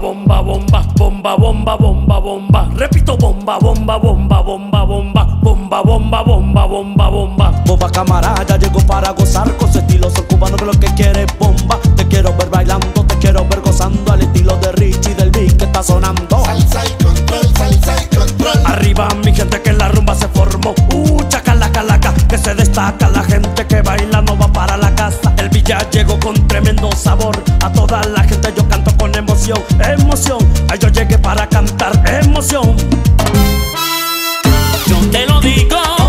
bomba, bomba, bomba, bomba, bomba, bomba. Repito, bomba, bomba, bomba, bomba, bomba, bomba, bomba, bomba, bomba, bomba. Bomba camarada, llegó para gozar con su estilo. Soy cubano que lo que quiere es bomba. Te quiero ver bailando, te quiero ver gozando al estilo de Richie del beat que está sonando. Salsa y control, salsa y control. Arriba mi gente que la rumba se formó. Chacalaca, laca, que se destaca. La gente que baila no va para la casa. El Villa llegó con tremendo sabor. A toda la gente yo canto con emoción, emoción. Ay, yo llegué para cantar emoción. Yo te lo digo.